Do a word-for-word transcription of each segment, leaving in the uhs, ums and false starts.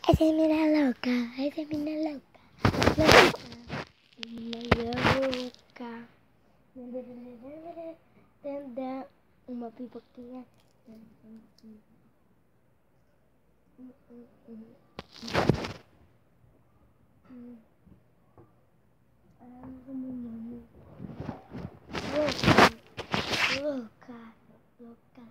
Essa menina louca, essa menina louca, louca, menina louca. Uma pipoquinha. Louca, louca, louca.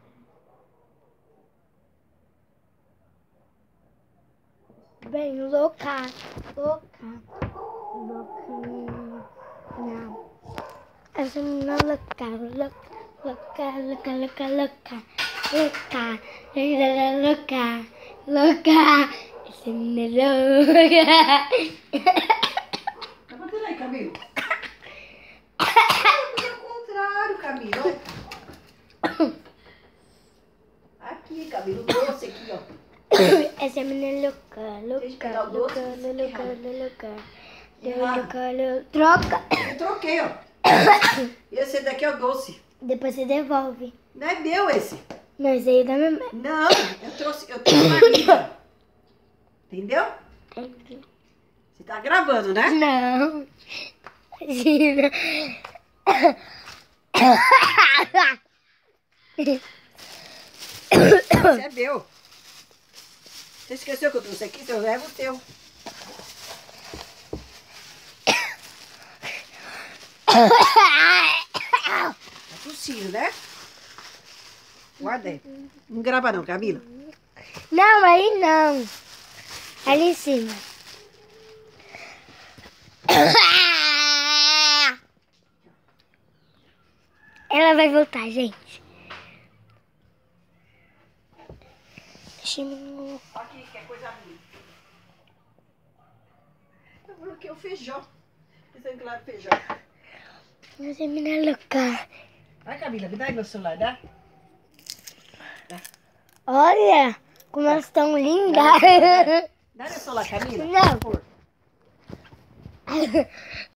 Bem louca, louca, louquinha. Não. Essa menina louca, louca, louca, louca, louca, louca, louca, louca, louca. Essa menina louca. Tá batendo aí, Camilo? É o contrário, Camilo. Aqui, Camilo, doce aqui, ó. Essa menina louca, louca, louca, louca, louca, louca, troca. Eu troquei, ó. Esse daqui é o doce. Depois você devolve. Não é meu esse. Não, esse aí é da minha mãe. Não, eu trouxe, eu tenho uma amiga. Entendeu? Entendi. Você tá gravando, né? Não. Imagina. Esse é meu. Você esqueceu que eu trouxe aqui? Eu levo o teu. Tá tossindo, né? Guarda aí. Não grava não, Camila. Não, aí não. Ali em cima. Ela vai voltar, gente. Deixa eu... Aqui, que é coisa minha. Eu coloquei o feijão. Pensando que lá era feijão. Essa menina louca. Vai, Camila, me dá aí meu celular, dá? Dá. Olha como elas estão lindas. Dá, dá. Dá meu celular, Camila. Não. Por favor.